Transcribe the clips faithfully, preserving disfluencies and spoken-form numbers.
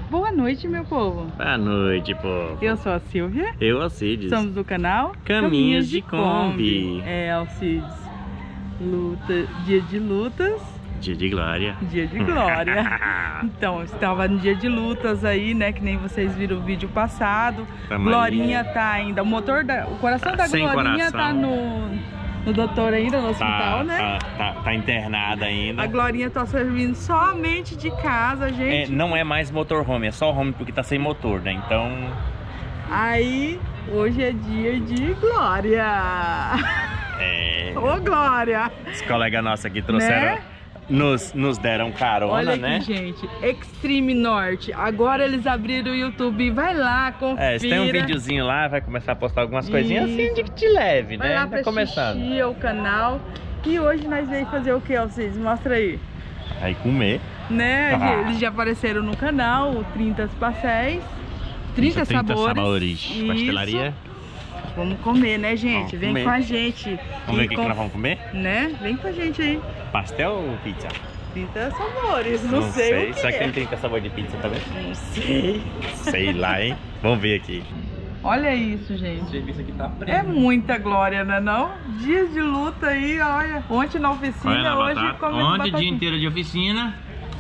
Boa noite, meu povo. Boa noite, povo. Eu sou a Silvia. Eu, Alcides. Somos do canal Caminhos de Kombi. É, Alcides. Luta, dia de lutas. Dia de glória. Dia de glória. Então, estava no dia de lutas aí, né? Que nem vocês viram o vídeo passado. Tamo Glorinha aí. tá ainda. O motor da. O coração Tá da sem Glorinha coração. tá no, no doutor ainda, no hospital, Tá, né? tá, tá, tá internada ainda. A Glorinha tá servindo somente de casa, É, gente. não é mais motorhome, é só home porque tá sem motor, né? Então. Aí, hoje é dia de glória. É. Ô, Glória! Os colegas nossos aqui trouxeram. Né? Nos, nos deram carona, Olha aqui, né? gente, Extreme Norte. Agora eles abriram o YouTube, vai lá, confira. É, se tem um videozinho lá, vai começar a postar algumas coisinhas Isso. assim de que te leve, Vai né? lá Tá pra começando. assistir o canal. E hoje nós veio fazer o que, Alcides? Mostra aí. Aí comer. Né? Ah. Eles já apareceram no canal, o trinta pastéis. trinta, trinta sabores. sabores. Isso. Pastelaria. Vamos comer, né, gente? Vamos Vem comer. com a gente. Vamos ver E o que, com- que nós vamos comer? Né? Vem com a gente aí. Pastel ou pizza? trinta sabores, não, sei, o que Será que é. tem trinta sabores de pizza também? Não sei. Sei lá, hein? Vamos ver aqui. Olha isso, gente. Isso aqui tá preto. É muita glória, né não? Dias de luta aí, olha. Ontem na oficina, Olha na hoje batata. comendo Ontem, batatinha. dia inteiro de oficina.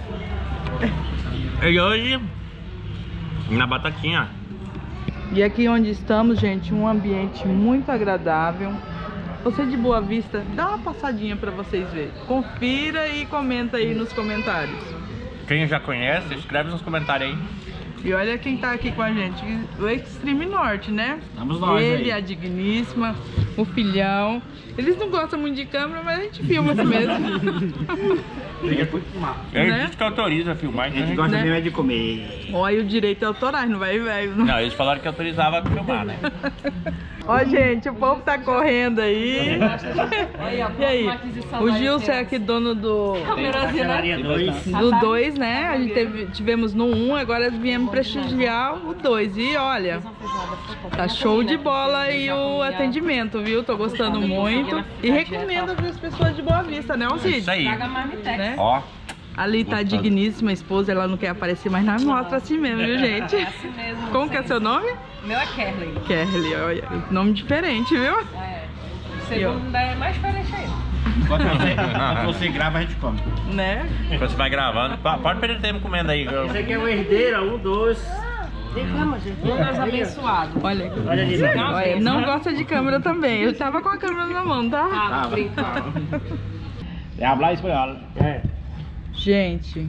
E hoje, na batatinha. E aqui onde estamos, gente, um ambiente muito agradável. Você de Boa Vista, dá uma passadinha pra vocês verem. Confira e comenta aí nos comentários. Quem já conhece, escreve nos comentários aí. E olha quem tá aqui com a gente, o Extreme Norte, né? Estamos nós Ele, aí. a Digníssima, o filhão. Eles não gostam muito de câmera, mas a gente filma assim mesmo. Liga por filmar. Ele Né? disse que autoriza a filmar. A Então gente a gosta Né? mesmo é de comer. Olha o direito autorais, não vai velho. Não. Não, eles falaram que autorizava a filmar, né? Ó, gente, o povo tá correndo aí. E aí? O Gilson é aqui dono do dois. do dois, né? A gente teve, tivemos no um, agora viemos prestigiar o dois. E olha, tá show de bola aí o atendimento, viu? Tô gostando muito. E recomendo para as pessoas de Boa Vista, né, Alcide? Isso aí. Né? Ó, Ali tá a digníssima esposa, ela não quer aparecer, mas nós mostra assim mesmo, viu, gente? Assim mesmo. Como que é seu nome? Meu é Kerley. Kelly, olha, nome diferente, viu? É. O segundo é mais diferente ainda. Enquanto você, enquanto você grava, a gente come. Né? quando você vai gravando, pa- pode perder tempo comendo aí. Esse aqui é o herdeiro, um, dois. Um Deus abençoado. Olha aqui. Olha ali, meu. Olha, não gosta de câmera também. Ele tava com a câmera na mão, tá? Ah, brincando. É hablar espanhol. É. Gente,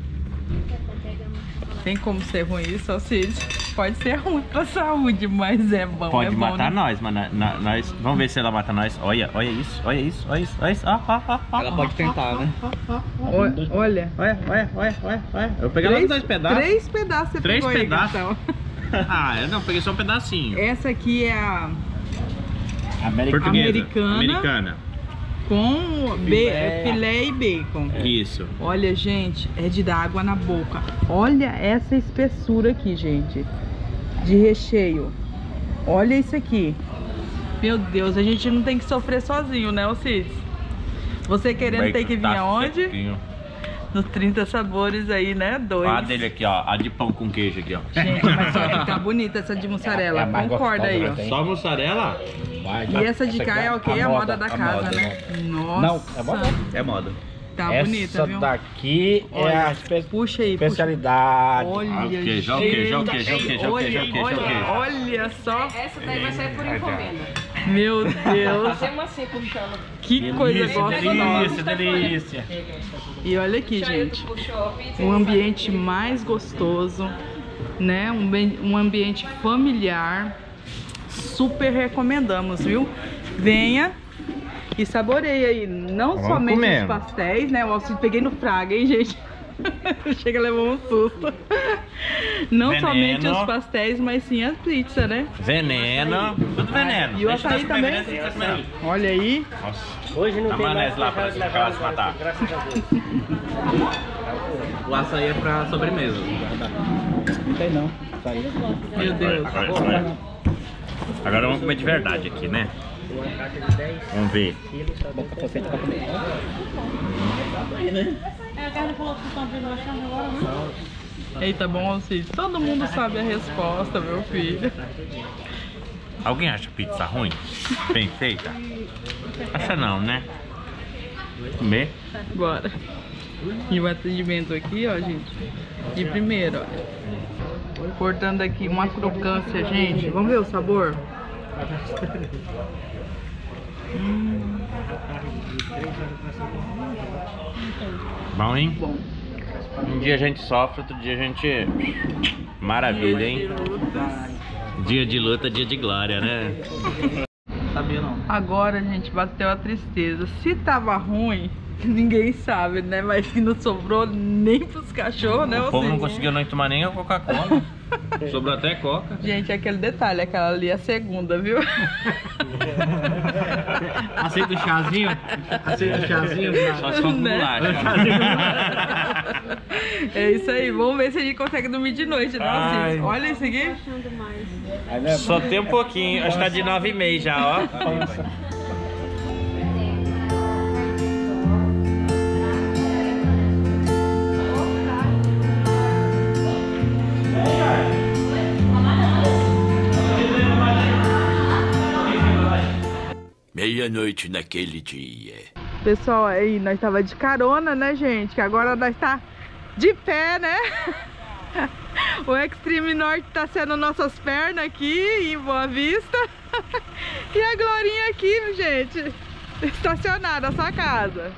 tem como ser ruim isso, Alcides? Pode ser ruim pra saúde, mas é bom. Pode é bom, matar né? nós, mano. Na- nós, vamos ver se ela mata nós. Olha, olha isso, olha isso, olha isso, olha isso. Ah, ah, ah, ah, Ela pode tentar, né? Olha, olha. Olha, olha, olha, olha, olha. Eu vou pegar logo dois pedaços. Três pedaços você Três pegou aí, pedaços? Gastão. Ah, eu não, peguei só um pedacinho. Essa aqui é a Americano. Portuguesa. Americana. Americana. com Filé. be- filé e bacon. Isso. Olha, gente, é de dar água na boca. Olha essa espessura aqui, gente, de recheio. Olha isso aqui. Meu Deus, a gente não tem que sofrer sozinho, né, Alcides? Você querendo tem que vir Tá aonde? sequinho. No trinta sabores aí, né? Dois. Ó a dele aqui, ó. A de pão com queijo aqui, ó. Gente, mas só que tá bonita essa de mussarela. É a mais Concorda aí, ó. gostosa, né? Só mussarela? Vai, E essa de cá é o quê? A moda da a casa, moda, né? Nossa. Não, é moda. É moda. Tá Essa bonita, viu? daqui é Olha, a espe- Puxa aí, puxa. especialidade. Olha, Ó o queijo, ó o queijo, ó o queijo, ó o queijo, ó o olha, queijo, ó o queijo, ó o olha, queijo. olha só. Essa daí vai sair por encomenda. Meu Deus. Fazemos assim, puxando. Que coisa gostosa. delícia, delícia. E olha aqui, gente. Puxou a pizza. Um ambiente mais gostoso, né? Um, bem- um ambiente familiar. Super recomendamos, viu? Venha e saboreie aí. Não Vamos somente comer. os pastéis, né? Eu auxílio- peguei no Fraga, hein, gente? Chega, levou um susto. Não Veneno. somente os pastéis, mas sim a pizza, né? Veneno. Tudo veneno. E o Deixa açaí nós comer também? veneno, você tá comendo. Olha aí. Nossa. Hoje não Tá tem maionese lá pra deixar ela se matar. Graças a Deus. O açaí é pra sobremesa. Não tem não. Açaí. Meu Deus. Agora, agora, agora vamos comer de verdade aqui, né? Uma caixa de dez Vamos ver. quilos, tá bom pra você pra comer. É, a carne falou que estão abrindo a chave agora, né? Eita, bom, assim, todo mundo sabe a resposta, meu filho. Alguém acha pizza ruim? Bem feita? Acha não, né? Comer? Bora. E o atendimento aqui, ó, gente. De primeiro, ó. Cortando aqui uma crocância, gente. Vamos ver o sabor? Hum. Bom, hein? Bom. Um dia a gente sofre, outro dia a gente... Maravilha, hein? Dia de luta, dia de glória, né? Sabia não. Agora, gente, bateu a tristeza. Se tava ruim, ninguém sabe, né? Mas que não sobrou nem pros cachorros, né? O povo não conseguiu nem tomar nem a Coca-Cola. Sobrou até Coca. Gente, aquele detalhe, aquela ali é a segunda, viu? Aceita o chazinho? Aceita o chazinho? Só se for com Né? bolacha. É isso aí, vamos ver se a gente consegue dormir de noite, né, Ai. Cid? Olha isso aqui. Só tem um pouquinho, acho que tá de nove e meia já, ó. Meia-noite naquele dia. Pessoal, aí nós tava de carona, né, gente? Que agora nós tá de pé, né? O Extreme Norte tá sendo nossas pernas aqui em Boa Vista. E a Glorinha aqui, gente, estacionada na sua casa.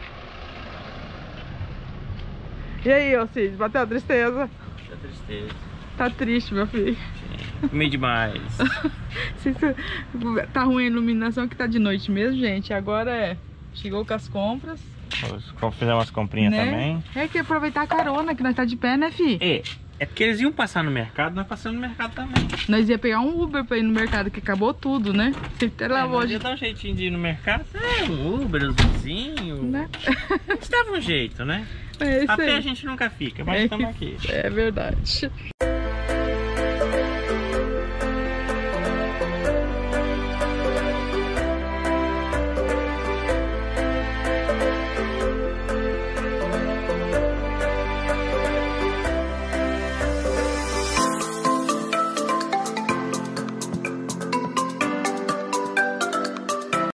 E aí, ô Cid, bateu a tristeza? Tá tristeza. Tá triste, meu filho. Comi demais. Tá ruim a iluminação que tá de noite mesmo, gente. Agora é... Chegou com as compras. Vamos fazer umas comprinhas né? também. É que aproveitar a carona, que nós tá de pé, né, fi? É, é porque eles iam passar no mercado, nós passamos no mercado também. Nós ia pegar um Uber pra ir no mercado, que acabou tudo, né? Você até É, lavou nós de... ia dar um jeitinho de ir no mercado. É, um Uber, um vizinho. Né? A gente dava um jeito, né? É isso Até aí. a gente nunca fica, mas É estamos isso. aqui. É verdade.